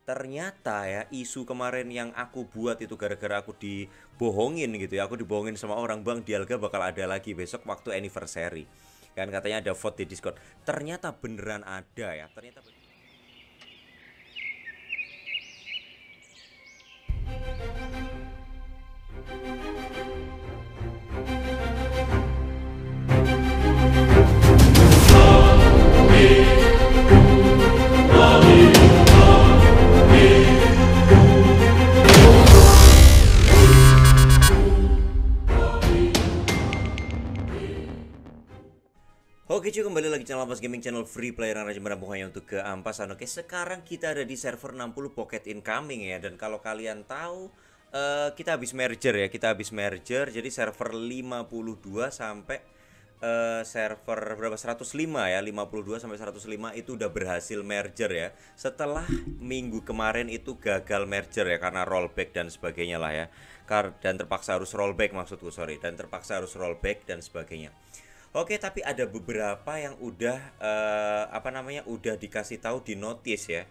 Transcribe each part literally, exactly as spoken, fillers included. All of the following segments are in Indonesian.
Ternyata ya isu kemarin yang aku buat itu gara-gara aku dibohongin gitu ya. Aku dibohongin sama orang, Bang, Dialga bakal ada lagi besok waktu anniversary. Kan katanya ada vote di Discord. Ternyata beneran ada ya. Ternyata ben- Oke cuy, kembali lagi channel Ampas Gaming, channel free player yang rajin menampung hanya untuk keampasan. Oke, sekarang kita ada di server enam puluh Pocket Incoming ya. Dan kalau kalian tahu, eh, kita habis merger ya. Kita habis merger, jadi server lima puluh dua sampai eh, server berapa, seratus lima ya. Lima puluh dua sampai seratus lima itu udah berhasil merger ya. Setelah minggu kemarin itu gagal merger ya, karena rollback dan sebagainya lah ya. Kar Dan terpaksa harus rollback, maksudku sorry. Dan terpaksa harus rollback dan sebagainya. Oke, tapi ada beberapa yang udah eh, apa namanya udah dikasih tahu di notice ya.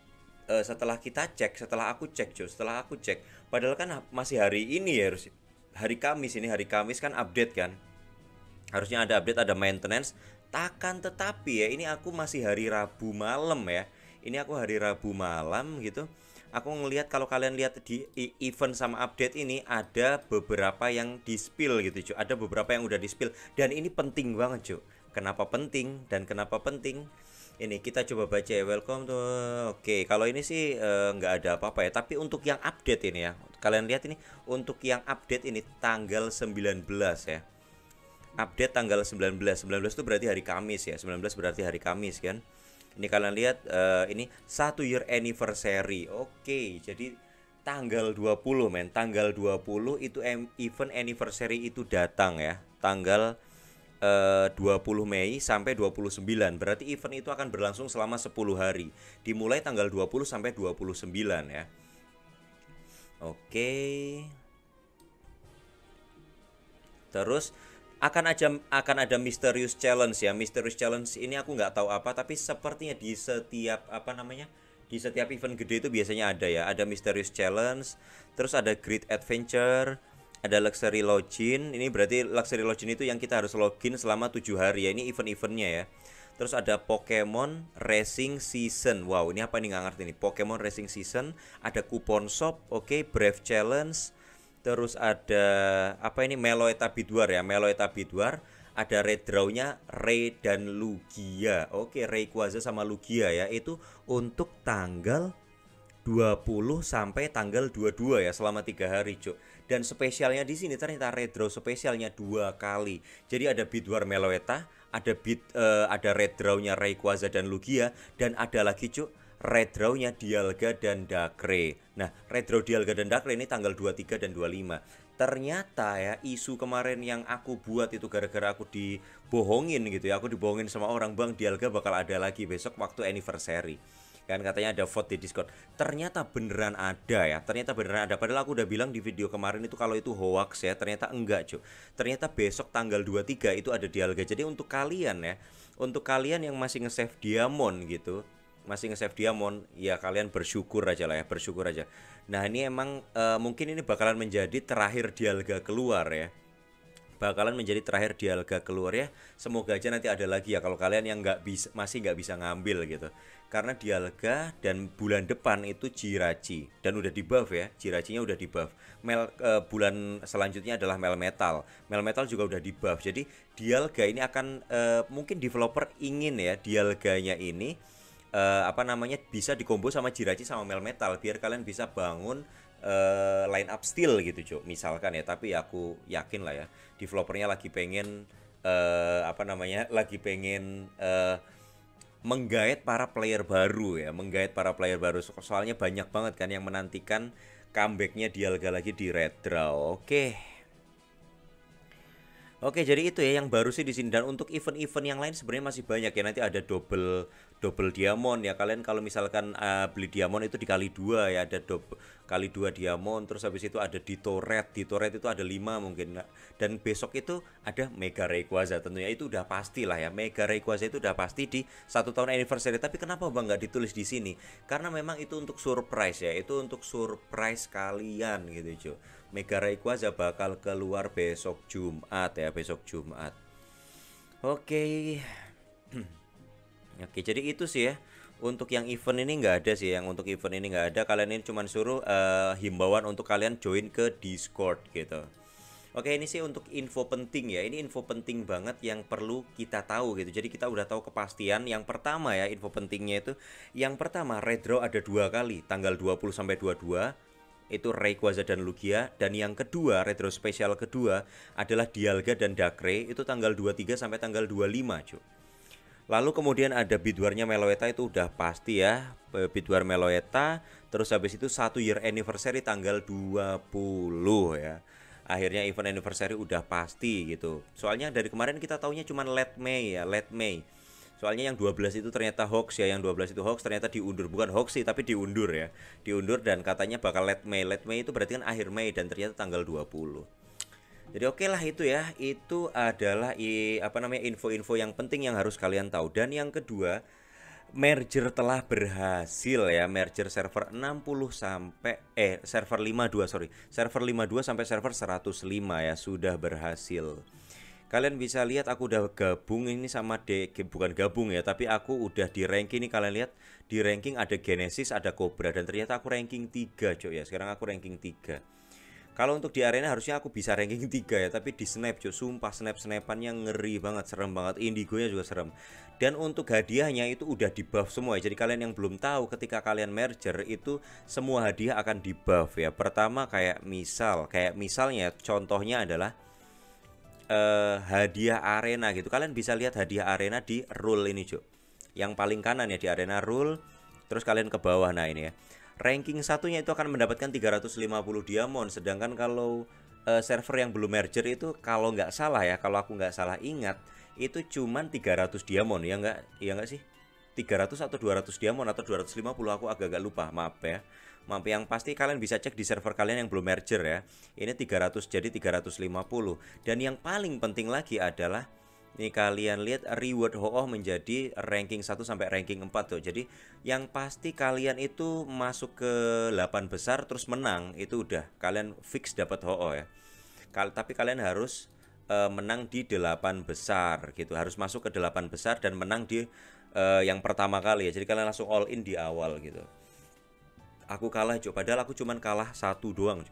Eh, setelah kita cek, setelah aku cek, cuy, setelah aku cek, padahal kan masih hari ini ya, harus hari Kamis ini, hari Kamis kan update kan. Harusnya ada update, ada maintenance. Takkan tetapi ya, ini aku masih hari Rabu malam ya. Ini aku hari Rabu malam gitu. Aku ngelihat, kalau kalian lihat di event sama update ini ada beberapa yang di-spill gitu, cuy. Ada beberapa yang udah di-spill dan ini penting banget, cuy. Kenapa penting dan kenapa penting? Ini kita coba baca ya. Welcome to. Oke, kalau ini sih eh, nggak ada apa-apa ya. Tapi untuk yang update ini ya, kalian lihat ini, untuk yang update ini tanggal sembilan belas ya. Update tanggal sembilan belas. sembilan belas itu berarti hari Kamis ya. sembilan belas berarti hari Kamis kan. Ini kalian lihat uh, ini satu year anniversary. Oke, jadi tanggal dua puluh men, tanggal dua puluh itu event anniversary itu datang ya. Tanggal uh, dua puluh Mei sampai dua puluh sembilan. Berarti event itu akan berlangsung selama sepuluh hari. Dimulai tanggal dua puluh sampai dua puluh sembilan ya. Oke. Terus akan ada akan ada Mysterious Challenge ya. Mysterious Challenge ini aku nggak tahu apa, tapi sepertinya di setiap apa namanya di setiap event gede itu biasanya ada ya. Ada Mysterious Challenge, terus ada Great Adventure, ada Luxury Login. Ini berarti Luxury Login itu yang kita harus login selama tujuh hari ya. Ini event-eventnya ya. Terus ada Pokemon Racing Season. Wow, ini apa nih, nggak ngerti nih. Pokemon Racing Season, ada Coupon Shop, oke, okay, Brave Challenge. Terus ada apa ini, Meloetta Biduar ya, Meloetta Biduar. Ada red draw-nya Ray dan Lugia. Oke, Rayquaza sama Lugia ya. Itu untuk tanggal dua puluh sampai tanggal dua puluh dua ya, selama tiga hari, Cuk. Dan spesialnya di sini ternyata red draw spesialnya dua kali. Jadi ada Biduar Meloetta, ada bid uh, ada red draw-nya Rayquaza dan Lugia, dan ada lagi, Cuk, red draw-nya Dialga dan Dakre. Nah, red draw Dialga dan Dakre ini tanggal dua puluh tiga dan dua puluh lima. Ternyata ya isu kemarin yang aku buat itu gara-gara aku dibohongin gitu ya. Aku dibohongin sama orang, Bang, Dialga bakal ada lagi besok waktu anniversary. Kan katanya ada vote di Discord. Ternyata beneran ada ya. Ternyata beneran ada. Padahal aku udah bilang di video kemarin itu kalau itu hoax ya. Ternyata enggak, cuy. Ternyata besok tanggal dua puluh tiga itu ada Dialga. Jadi untuk kalian ya, untuk kalian yang masih nge-save Diamond gitu, masih nge-save Diamond, ya kalian bersyukur aja lah ya, bersyukur aja. Nah, ini emang uh, mungkin ini bakalan menjadi terakhir Dialga keluar ya. Bakalan menjadi terakhir Dialga keluar ya. Semoga aja nanti ada lagi ya kalau kalian yang nggak bisa, masih nggak bisa ngambil gitu. Karena Dialga dan bulan depan itu Jirachi dan udah di buff ya. Jirachinya udah di buff. Mel uh, bulan selanjutnya adalah Melmetal. Melmetal juga udah di buff. Jadi Dialga ini akan uh, mungkin developer ingin ya Dialganya ini uh, apa namanya bisa dikombo sama Jirachi sama Melmetal biar kalian bisa bangun uh, line up steel gitu, Cuk, misalkan ya. Tapi ya aku yakin lah ya developernya lagi pengen uh, apa namanya lagi pengen uh, menggait para player baru ya, menggait para player baru. Soalnya banyak banget kan yang menantikan comebacknya Dialga lagi di Red Draw. Oke. Oke, jadi itu ya yang baru sih di sini. Dan untuk event-event yang lain sebenarnya masih banyak ya. Nanti ada double double diamond ya. Kalian kalau misalkan uh, beli diamond itu dikali dua ya, ada double kali dua diamond. Terus habis itu ada Ditto Red, Ditto Red itu ada lima mungkin. Dan besok itu ada Mega Rayquaza, tentunya itu udah pasti lah ya. Mega Rayquaza itu udah pasti di satu tahun anniversary. Tapi kenapa bang nggak ditulis di sini? Karena memang itu untuk surprise ya, itu untuk surprise kalian gitu cuy. Mega Rayquaza bakal keluar besok Jumat ya, besok Jumat. Oke. Oke, jadi itu sih ya. Untuk yang event ini nggak ada sih, yang untuk event ini nggak ada. Kalian ini cuma suruh uh, himbauan untuk kalian join ke Discord gitu. Oke, ini sih untuk info penting ya. Ini info penting banget yang perlu kita tahu gitu. Jadi kita udah tahu kepastian. Yang pertama ya, info pentingnya itu, yang pertama red draw ada dua kali, tanggal dua puluh sampai dua puluh dua. Itu Rayquaza dan Lugia. Dan yang kedua, red draw spesial kedua adalah Dialga dan Darkrai, itu tanggal dua puluh tiga sampai tanggal dua puluh lima, cuy. Lalu kemudian ada bidwarnya Meloetta, itu udah pasti ya, bidwar Meloetta. Terus habis itu satu year anniversary tanggal dua puluh ya. Akhirnya event anniversary udah pasti gitu. Soalnya dari kemarin kita taunya cuma late May ya, late May. Soalnya yang dua belas itu ternyata hoax ya, yang dua belas itu hoax, ternyata diundur. Bukan hoax sih, tapi diundur ya. Diundur dan katanya bakal late May. Late May itu berarti kan akhir Mei, dan ternyata tanggal dua puluh. Jadi oke lah itu ya, itu adalah i, apa namanya info-info yang penting yang harus kalian tahu. Dan yang kedua, merger telah berhasil ya, merger server enam puluh sampai eh server lima puluh dua sorry, server lima puluh dua sampai server seratus lima ya, sudah berhasil. Kalian bisa lihat aku udah gabung ini sama D, bukan gabung ya, tapi aku udah di ranking ini. Kalian lihat di ranking ada Genesis, ada Cobra, dan ternyata aku ranking tiga cuy ya. Sekarang aku ranking tiga. Kalau untuk di arena harusnya aku bisa ranking tiga ya, tapi di snap cuy, sumpah snap-snapannya ngeri banget, serem banget, indigonya juga serem. Dan untuk hadiahnya itu udah di buff semua ya. Jadi kalian yang belum tahu, ketika kalian merger itu semua hadiah akan di buff ya. Pertama kayak misal, kayak misalnya contohnya adalah uh, hadiah arena gitu. Kalian bisa lihat hadiah arena di rule ini cuy. Yang paling kanan ya, di arena rule. Terus kalian ke bawah, nah ini ya. Ranking satunya itu akan mendapatkan tiga ratus lima puluh diamond. Sedangkan kalau uh, server yang belum merger itu, kalau nggak salah ya, kalau aku nggak salah ingat, itu cuman tiga ratus diamond ya, nggak ya nggak sih, tiga ratus atau dua ratus diamond atau dua ratus lima puluh, aku agak-agak lupa, maaf ya. Maaf, yang pasti kalian bisa cek di server kalian yang belum merger ya. Ini tiga ratus jadi tiga ratus lima puluh. Dan yang paling penting lagi adalah ini, kalian lihat reward Ho Oh menjadi ranking satu sampai ranking empat tuh. Jadi yang pasti kalian itu masuk ke delapan besar terus menang, itu udah kalian fix dapat Ho Oh ya. Kal tapi kalian harus uh, menang di delapan besar gitu. Harus masuk ke delapan besar dan menang di uh, yang pertama kali ya. Jadi kalian langsung all in di awal gitu. Aku kalah coba, padahal aku cuman kalah satu doang.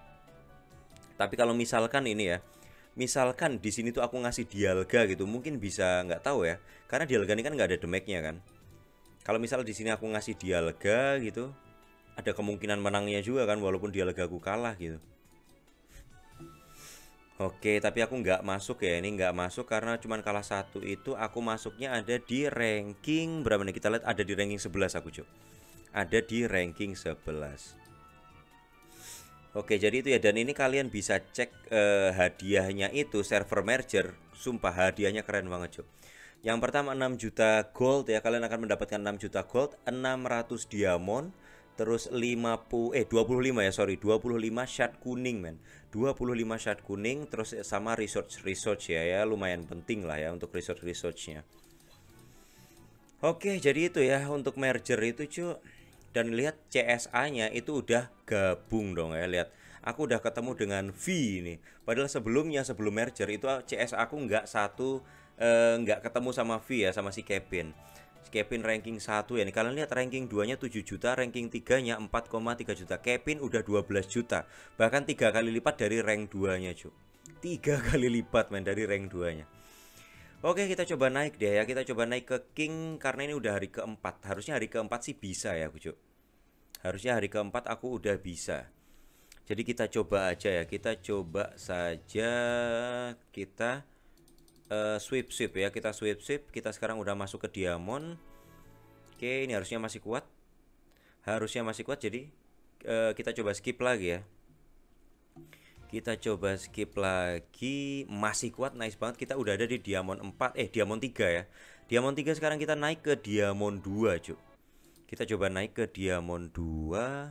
Tapi kalau misalkan ini ya, misalkan di sini tuh aku ngasih Dialga gitu, mungkin bisa nggak tahu ya, karena Dialga ini kan nggak ada damage-nya kan. Kalau misal di sini aku ngasih Dialga gitu, ada kemungkinan menangnya juga kan, walaupun Dialga aku kalah gitu. Oke, tapi aku nggak masuk ya, ini nggak masuk karena cuman kalah satu. Itu aku masuknya ada di ranking berapa nih, kita lihat, ada di ranking sebelas aku cuy. Ada di ranking sebelas. Oke, jadi itu ya. Dan ini kalian bisa cek eh, hadiahnya itu server merger. Sumpah hadiahnya keren banget cuy. Yang pertama enam juta gold ya, kalian akan mendapatkan enam juta gold, enam ratus diamond, terus lima puluh eh dua puluh lima ya, sorry, dua puluh lima shard kuning men. dua puluh lima shard kuning, terus sama research research ya, ya lumayan penting lah ya untuk research researchnya. Oke, jadi itu ya untuk merger itu cuy. Dan lihat C S A-nya itu udah gabung dong ya, lihat. Aku udah ketemu dengan V ini. Padahal sebelumnya, sebelum merger itu C S A aku nggak satu, eh, nggak ketemu sama V ya, sama si Kevin. Si Kevin ranking satu ya. Nih kalian lihat ranking dua-nya tujuh juta, ranking tiga-nya empat koma tiga juta. Kevin udah dua belas juta. Bahkan tiga kali lipat dari rank dua-nya, cuy. tiga kali lipat men dari rank dua-nya. Oke, kita coba naik deh ya. Kita coba naik ke King karena ini udah hari keempat. Harusnya hari keempat sih bisa ya, cuy. Harusnya hari keempat aku udah bisa. Jadi kita coba aja ya. Kita coba saja. Kita uh, sweep sweep ya. Kita sweep sweep. Kita sekarang udah masuk ke diamond. Oke, ini harusnya masih kuat. Harusnya masih kuat. Jadi uh, kita coba skip lagi ya. Kita coba skip lagi. Masih kuat, nice banget. Kita udah ada di diamond empat, eh diamond tiga ya. Diamond tiga sekarang kita naik ke diamond dua, Cuk. Kita coba naik ke diamond dua.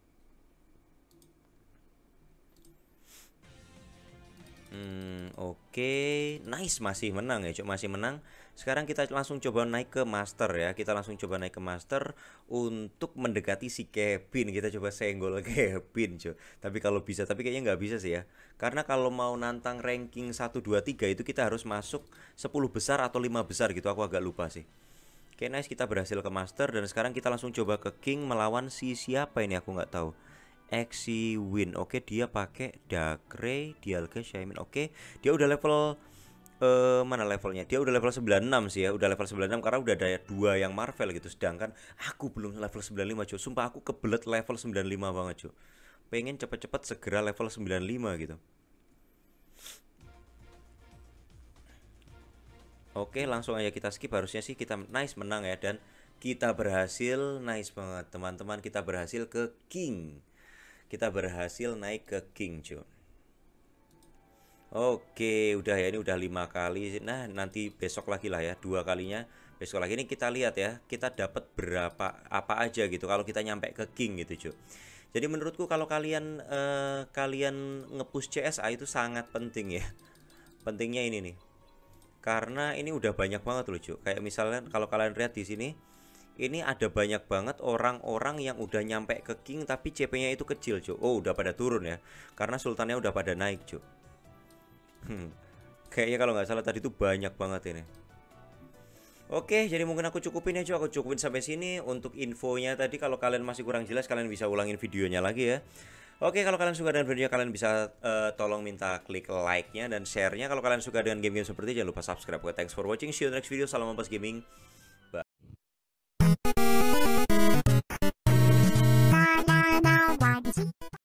Hmm, oke, okay. Nice, masih menang ya, Cuk, masih menang. Sekarang kita langsung coba naik ke master ya. Kita langsung coba naik ke master untuk mendekati si Kevin. Kita coba senggol Kevin, Cuk. Tapi kalau bisa, tapi kayaknya nggak bisa sih ya. Karena kalau mau nantang ranking satu dua tiga itu kita harus masuk sepuluh besar atau lima besar gitu. Aku agak lupa sih. Oke, okay, nice, kita berhasil ke master dan sekarang kita langsung coba ke king melawan si siapa ini, aku nggak tahu. Exi Win. Oke, dia pakai Darkrai, Dialga, Shaymin. Oke, dia udah level eh mana levelnya? Dia udah level sembilan puluh enam sih ya. Udah level sembilan puluh enam karena udah ada dua yang Marvel gitu. Sedangkan aku belum level sembilan puluh lima, cuy. Sumpah aku kebelet level sembilan puluh lima banget, cuy. Pengen cepet-cepet segera level sembilan puluh lima gitu. Oke, langsung aja kita skip. Harusnya sih kita nice menang ya. Dan kita berhasil, nice banget teman-teman. Kita berhasil ke king. Kita berhasil naik ke king, cuy. Oke, udah ya, ini udah lima kali. Nah, nanti besok lagi lah ya, dua kalinya. Besok lagi ini kita lihat ya, kita dapat berapa apa aja gitu kalau kita nyampe ke king gitu, cuy. Jadi menurutku kalau kalian eh, kalian ngepush C S A itu sangat penting ya. Pentingnya ini nih. Karena ini udah banyak banget loh, cuy. Kayak misalnya kalau kalian lihat di sini, ini ada banyak banget orang-orang yang udah nyampe ke king tapi C P-nya itu kecil, cuy. Oh, udah pada turun ya. Karena sultannya udah pada naik, cuy. Hmm. Kayaknya kalau nggak salah tadi tuh banyak banget ini. Oke, jadi mungkin aku cukupin ya, cuy. Aku cukupin sampai sini untuk infonya tadi. Kalau kalian masih kurang jelas, kalian bisa ulangin videonya lagi ya. Oke, kalau kalian suka dengan videonya, kalian bisa uh, tolong minta klik like-nya dan share-nya. Kalau kalian suka dengan game-game seperti ini, jangan lupa subscribe. Thanks for watching. See you in the next video. Salam Ampas Gaming.